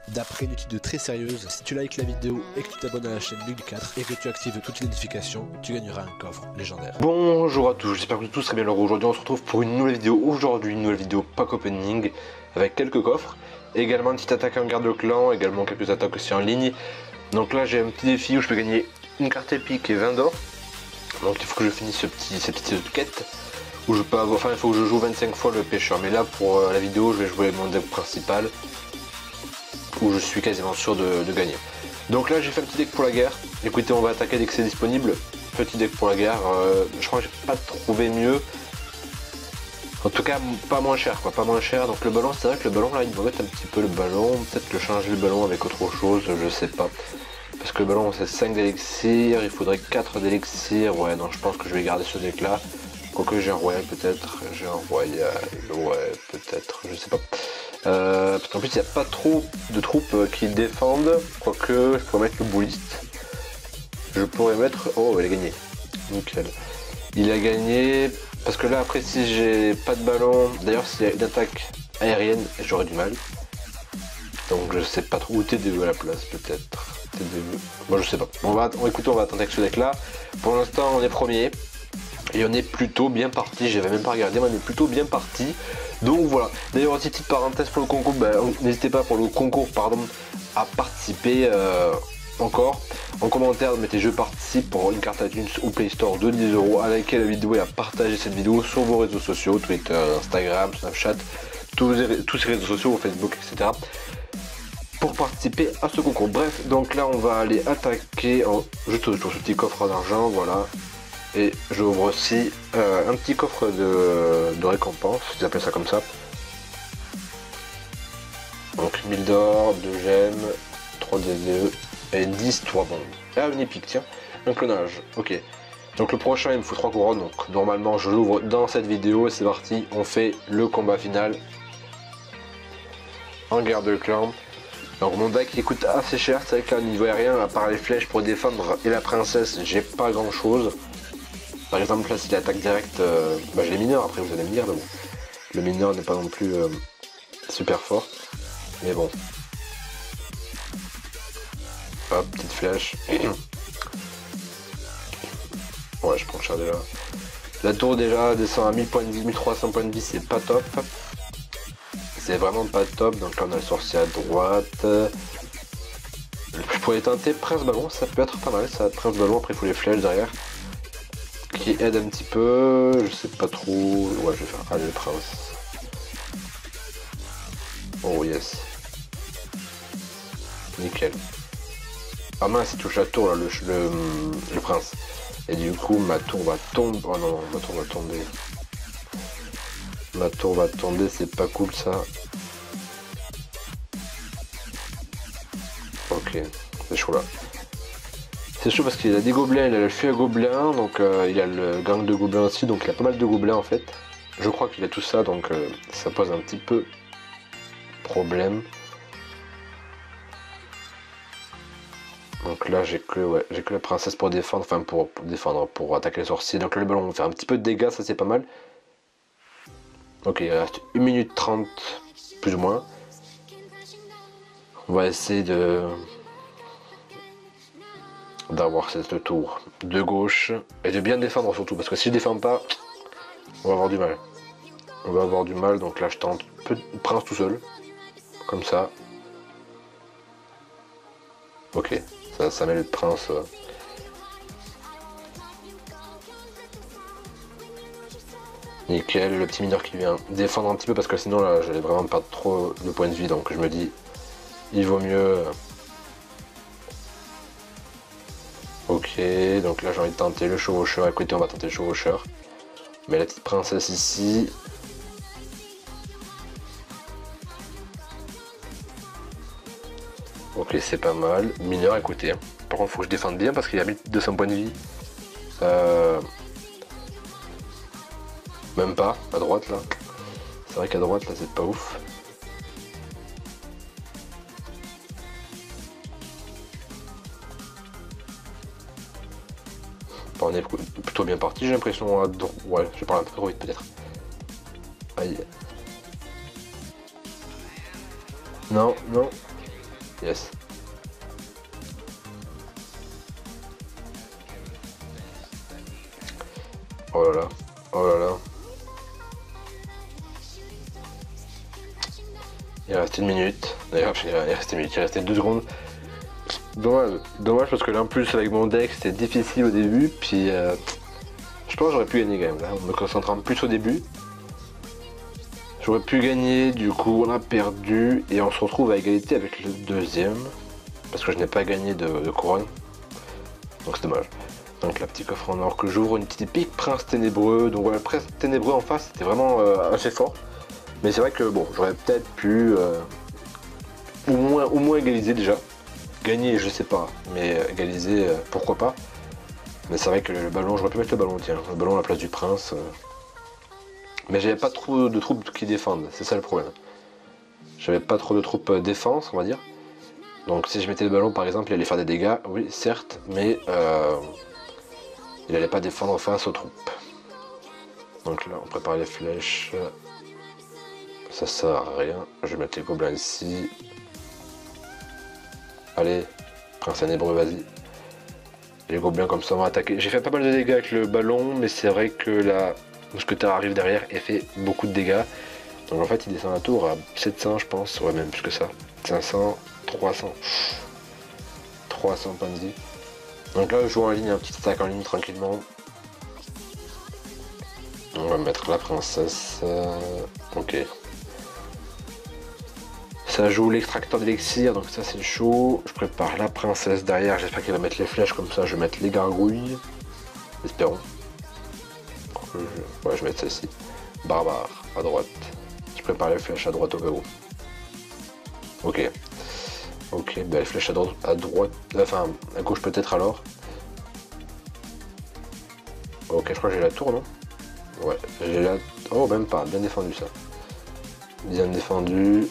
D'après une étude très sérieuse, si tu likes la vidéo et que tu t'abonnes à la chaîne Bug 4 et que tu actives toutes les notifications, tu gagneras un coffre légendaire. Bonjour à tous, j'espère que tout très bien. Alors aujourd'hui on se retrouve pour une nouvelle vidéo. Aujourd'hui une nouvelle vidéo pack opening avec quelques coffres. Également une petite attaque en garde de clan, également quelques attaques aussi en ligne. Donc là j'ai un petit défi où je peux gagner une carte épique et 20 d'or. Donc il faut que je finisse cette petite quête. Où je peux avoir, enfin il faut que je joue 25 fois le pêcheur. Mais là pour la vidéo je vais jouer mon deck principal. Où je suis quasiment sûr de gagner. Donc là j'ai fait un petit deck pour la guerre. Écoutez, on va attaquer dès que c'est disponible. Petit deck pour la guerre, je crois que j'ai pas trouvé mieux. En tout cas pas moins cher quoi, pas moins cher. Donc le ballon, c'est vrai que le ballon là il va mettre un petit peu le ballon. Peut-être que changer le ballon avec autre chose, je sais pas. Parce que le ballon c'est 5 d'élixir, il faudrait 4 d'élixir. Ouais non, je pense que je vais garder ce deck là. Quoique j'ai un royal peut-être, j'ai un royal, ouais peut-être, je sais pas. Parce qu'en plus il n'y a pas trop de troupes qui défendent, quoique je pourrais mettre le bouliste. Je pourrais mettre... Oh, il a gagné. Nickel. Il a gagné, parce que là après si j'ai pas de ballon, d'ailleurs s'il y a une attaque aérienne, j'aurais du mal. Donc je sais pas trop où TDE à la place peut-être. TDE. Bon je sais pas. Écoutez, on va attendre avec ce deck là. Pour l'instant on est premier. Et on est plutôt bien parti, j'avais même pas regardé, mais on est plutôt bien parti. Donc voilà. D'ailleurs, aussi petite parenthèse pour le concours, n'hésitez pas pour le concours à participer encore. En commentaire, mettez je participe pour une carte iTunes ou Play Store de 10 € à liker la vidéo et à partager cette vidéo sur vos réseaux sociaux, Twitter, Instagram, Snapchat, tous ces réseaux sociaux, Facebook, etc. Pour participer à ce concours. Bref, donc là on va aller attaquer juste sur ce petit coffre d'argent, voilà. Et j'ouvre aussi un petit coffre de récompense, si j'appelle ça comme ça. Donc 1000 d'or, 2 gemmes, 3 DDE et 10 3 bombes. Ah, une épique, tiens, un clonage, ok. Donc le prochain il me faut 3 couronnes, donc normalement je l'ouvre dans cette vidéo et c'est parti, on fait le combat final en guerre de clan. Donc mon deck il coûte assez cher, c'est vrai que là niveau aérien, à part les flèches pour défendre et la princesse, j'ai pas grand chose. Par exemple là s'il attaque direct, j'ai les mineurs après vous allez me dire, mais bon, le mineur n'est pas non plus super fort, mais bon. Hop, petite flèche. Ouais, je prends cher déjà. La tour déjà descend à 1000 points de vie, 1300 points de vie, c'est pas top. C'est vraiment pas top, donc là on a le sorcier à droite. Je pourrais tenter Prince Ballon, ça peut être pas mal ça, Prince Ballon, après il faut les flèches derrière. Qui aide un petit peu, je sais pas trop. Ouais, je vais faire aller le prince. Oh yes. Nickel. Ah mince, il touche la tour là, le prince. Et du coup ma tour va tomber. Oh non, ma tour va tomber. Ma tour va tomber, c'est pas cool ça. Ok, c'est chaud là. C'est chaud parce qu'il a des gobelins, il a le feu à gobelins, donc il a le gang de gobelins aussi, donc il a pas mal de gobelins en fait. Je crois qu'il a tout ça, donc ça pose un petit peu problème. Donc là j'ai que la princesse pour défendre, enfin pour défendre, pour attaquer les sorciers. Donc là le ballon va faire un petit peu de dégâts, ça c'est pas mal. Ok, il reste 1 minute 30, plus ou moins. On va essayer d'avoir cette tour de gauche et de bien défendre surtout, parce que si je défends pas, on va avoir du mal. On va avoir du mal, donc là je tente prince tout seul, comme ça. Ok, ça met le prince. Nickel, le petit mineur qui vient défendre un petit peu parce que sinon là j'allais vraiment perdre trop de points de vie, donc je me dis il vaut mieux. Ok, donc là j'ai envie de tenter le chevaucheur. Écoutez, on va tenter le chevaucheur. Mais la petite princesse ici. Ok, c'est pas mal. Mineur, écoutez. Par contre, faut que je défende bien parce qu'il a 1200 points de vie. Même pas, à droite là. C'est vrai qu'à droite là, c'est pas ouf. Enfin, on est plutôt bien parti, j'ai l'impression. Ouais, je parle un peu trop vite peut-être. Aïe. Non, non. Yes. Oh là là. Oh là là. Il reste 1 minute. D'ailleurs, il restait 1 minute. Il restait 2 secondes. Dommage parce que là en plus avec mon deck c'était difficile au début. Puis je pense que j'aurais pu gagner quand même. Là, en me concentrant plus au début. J'aurais pu gagner, du coup on a perdu et on se retrouve à égalité avec le deuxième parce que je n'ai pas gagné de couronne, donc c'est dommage. Donc la petite coffre en or que j'ouvre, une petite épique, prince ténébreux, donc voilà, prince ténébreux en face c'était vraiment assez fort, mais c'est vrai que bon, j'aurais peut-être pu au moins égaliser déjà, gagner je sais pas, mais égaliser pourquoi pas, mais c'est vrai que le ballon, j'aurais pu mettre le ballon, tiens, le ballon à la place du prince. Mais j'avais pas trop de troupes qui défendent, c'est ça le problème. J'avais pas trop de troupes défense, on va dire. Donc si je mettais le ballon par exemple, il allait faire des dégâts, oui certes, mais il allait pas défendre face aux troupes. Donc là on prépare les flèches. Ça sert à rien. Je vais mettre les gobelins ici. Allez, prince ténébreux, vas-y. Les gobelins comme ça vont attaquer. J'ai fait pas mal de dégâts avec le ballon, mais c'est vrai que la mousquetaire arrive derrière et fait beaucoup de dégâts. Donc en fait il descend la tour à 700 je pense, ouais même plus que ça. 500, 300. 300 points de vie. Donc là je joue en ligne, un petit attaque en ligne tranquillement. On va mettre la princesse. Ok. Ça joue l'extracteur d'élixir, donc ça c'est chaud. Je prépare la princesse derrière, j'espère qu'il va mettre les flèches comme ça, je vais mettre les gargouilles. Espérons. Ouais, je vais mettre celle-ci. Barbare à droite. Je prépare les flèches à droite au cas où. Ok. Ok, ben les flèches à droite. Enfin, à gauche peut-être alors. Ok, je crois que j'ai la tour, non? Ouais, j'ai la. Oh, même pas. Bien défendu ça. Bien défendu.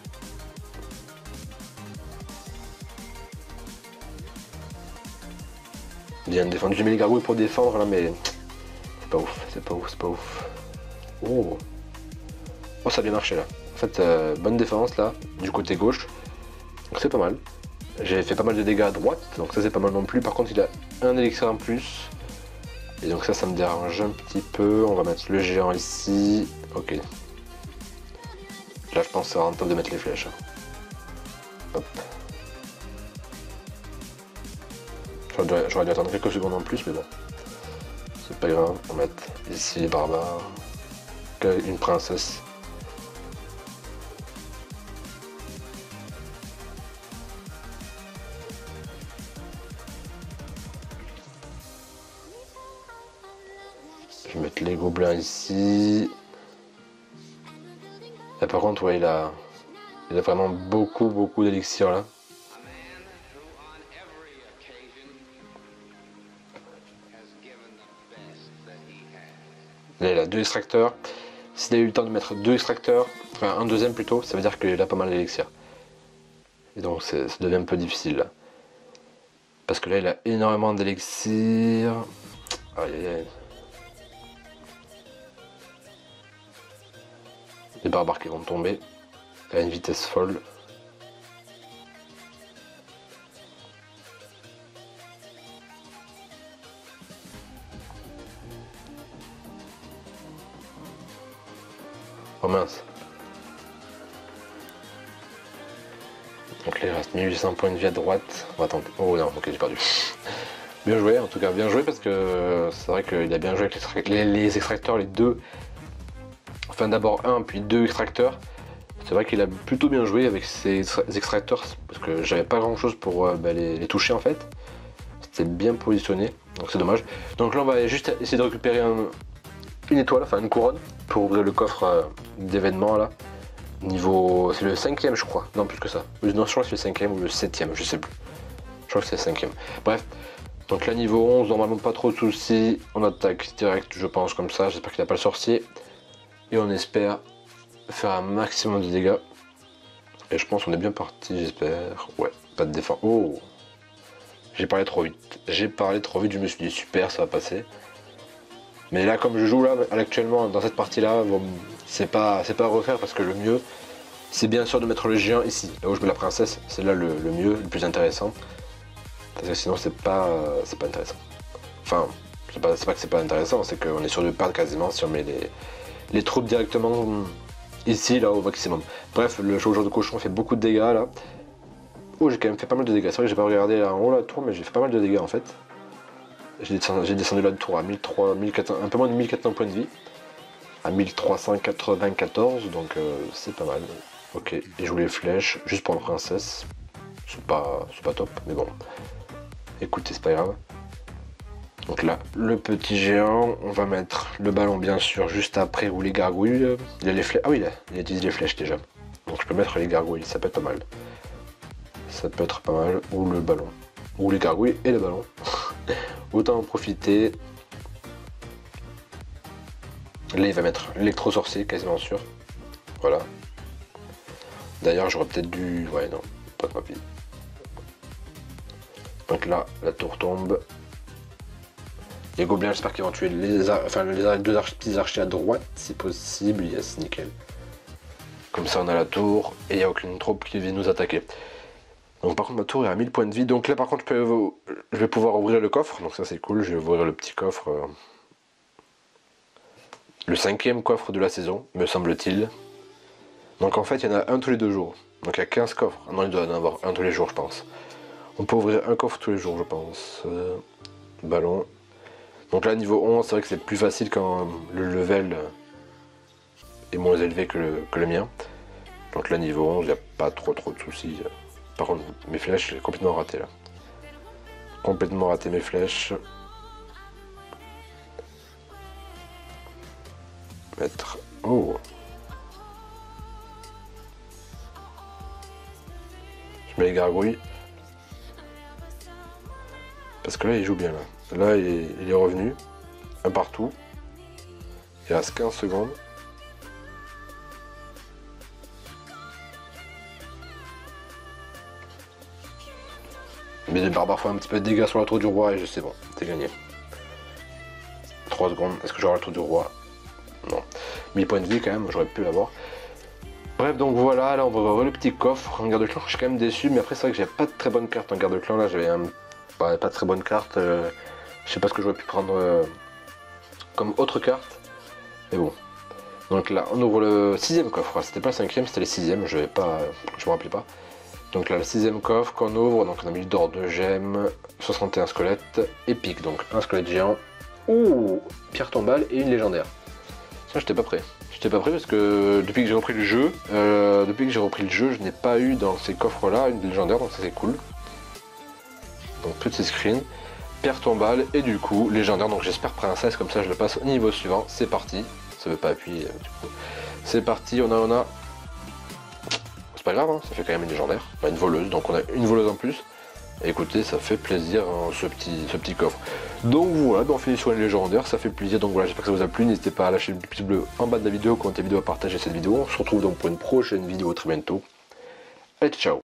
Bien défendu. J'ai mis les gargouilles pour défendre là, mais. C'est pas ouf, c'est pas ouf, c'est pas ouf. Oh. Oh, ça a bien marché là. En fait, bonne défense là, du côté gauche. Donc c'est pas mal. J'ai fait pas mal de dégâts à droite, donc ça c'est pas mal non plus. Par contre, il a un élixir en plus. Et donc ça me dérange un petit peu. On va mettre le géant ici. Ok. Là, je pense que c'est vraiment top de mettre les flèches. Hop. J'aurais dû attendre quelques secondes en plus, mais bon. C'est pas grave. On va mettre ici les barbares. Une princesse. Je vais mettre les gobelins ici. Et par contre, ouais, il a vraiment beaucoup d'élixir là. Là, il a 2 extracteurs. S'il a eu le temps de mettre 2 extracteurs, enfin un deuxième plutôt, ça veut dire qu'il a pas mal d'élixir. Et donc ça devient un peu difficile là. Parce que là, il a énormément d'élixir. Aïe aïe aïe. Les barbares qui vont tomber à une vitesse folle. Oh mince. Donc là il reste 1800 points de vie à droite. On va tenter. Oh non, ok j'ai perdu. Bien joué, en tout cas bien joué parce que c'est vrai qu'il a bien joué avec les extracteurs, les deux. Enfin d'abord un puis 2 extracteurs. C'est vrai qu'il a plutôt bien joué avec ses extracteurs parce que j'avais pas grand chose pour les toucher en fait. C'était bien positionné, donc c'est dommage. Donc là on va juste essayer de récupérer une étoile, enfin une couronne, pour ouvrir le coffre d'événements là. Niveau. C'est le 5ème je crois, non plus que ça. Non je crois que c'est le 5ème ou le 7ème, je sais plus. Je crois que c'est le 5ème. Bref. Donc là niveau 11, normalement pas trop de soucis. On attaque direct je pense comme ça, j'espère qu'il n'a pas le sorcier. Et on espère faire un maximum de dégâts. Et je pense qu'on est bien parti, j'espère. Ouais, pas de défense. Oh, j'ai parlé trop vite. J'ai parlé trop vite, je me suis dit super, ça va passer. Mais là, comme je joue là actuellement dans cette partie-là, bon, c'est pas à refaire parce que le mieux, c'est bien sûr de mettre le géant ici, là où je mets la princesse, c'est là le mieux, le plus intéressant. Parce que sinon c'est pas intéressant. Enfin, c'est pas que c'est pas intéressant, c'est qu'on est sûr de perdre quasiment si on met les troupes directement ici, là, au maximum. Bref, le joueur de cochon fait beaucoup de dégâts, là. Oh, j'ai quand même fait pas mal de dégâts. C'est vrai que j'ai pas regardé là en haut la tour, mais j'ai fait pas mal de dégâts en fait. J'ai descendu la tour à 1300, 1400, un peu moins de 1400 points de vie. À 1394, donc c'est pas mal. Ok, et je joue les flèches, juste pour la princesse. C'est pas top, mais bon. Écoutez, c'est pas grave. Donc là, le petit géant, on va mettre le ballon bien sûr juste après, ou les gargouilles. Il a les flèches. Ah oui, il utilise les flèches déjà. Donc je peux mettre les gargouilles, ça peut être pas mal. Ça peut être pas mal, ou le ballon. Ou les gargouilles et le ballon. Autant en profiter. Là, il va mettre l'électro-sorcier, quasiment sûr. Voilà. D'ailleurs, j'aurais peut-être dû... Ouais, non, pas trop rapide. Donc là, la tour tombe. Les gobelins, j'espère qu'ils vont tuer les deux petits archers à droite, si possible. Yes, nickel. Comme ça, on a la tour, et il n'y a aucune troupe qui vient nous attaquer. Donc par contre, ma tour est à 1000 points de vie. Donc là, par contre, je vais pouvoir ouvrir le coffre. Donc ça, c'est cool. Je vais ouvrir le petit coffre. Le 5e coffre de la saison, me semble-t-il. Donc en fait, il y en a un tous les 2 jours. Donc il y a 15 coffres. Ah non, il doit y en avoir un tous les jours, je pense. On peut ouvrir un coffre tous les jours, je pense. Ballon. Donc là, niveau 11, c'est vrai que c'est plus facile quand le level est moins élevé que le mien. Donc là, niveau 11, il n'y a pas trop de soucis. Par contre, mes flèches, j'ai complètement raté là. Complètement raté mes flèches. Mettre... Oh. Je mets les gargouilles. Parce que là, il joue bien là. Là, il est revenu. Un partout. Il reste 15 secondes. Mais les barbares font un petit peu de dégâts sur la tour du roi et je sais bon, c'est gagné. 3 secondes, est-ce que j'aurai la tour du roi? Non. 1000 points de vie quand même, j'aurais pu l'avoir. Bref, donc voilà, là on va voir le petit coffre en garde de clan. Je suis quand même déçu, mais après c'est vrai que j'avais pas de très bonne carte en garde de clan. Là j'avais pas de très bonne carte. Je sais pas ce que j'aurais pu prendre comme autre carte. Mais bon. Donc là on ouvre le 6e coffre. C'était pas le 5e, c'était le 6e, je me rappelais pas. Donc là, le 6e coffre qu'on ouvre, donc on a mis d'or, 2 gemmes, 61 squelettes, épique, donc un squelette géant, ouh, pierre tombale et une légendaire. Ça, j'étais pas prêt. J'étais pas prêt parce que depuis que j'ai repris le jeu, je n'ai pas eu dans ces coffres-là une légendaire, donc ça c'est cool. Donc petit screen, pierre tombale et du coup légendaire, donc j'espère princesse, comme ça je le passe au niveau suivant. C'est parti. Ça veut pas appuyer du coup. C'est parti, on a. Pas grave, hein, ça fait quand même une légendaire, enfin, une voleuse, donc on a une voleuse en plus. Et écoutez, ça fait plaisir hein, ce petit coffre. Donc voilà, on finit sur une légendaire, ça fait plaisir. Donc voilà, j'espère que ça vous a plu. N'hésitez pas à lâcher le petit pouce bleu en bas de la vidéo, commenter la vidéo, à partager cette vidéo. On se retrouve donc pour une prochaine vidéo très bientôt. Allez, ciao.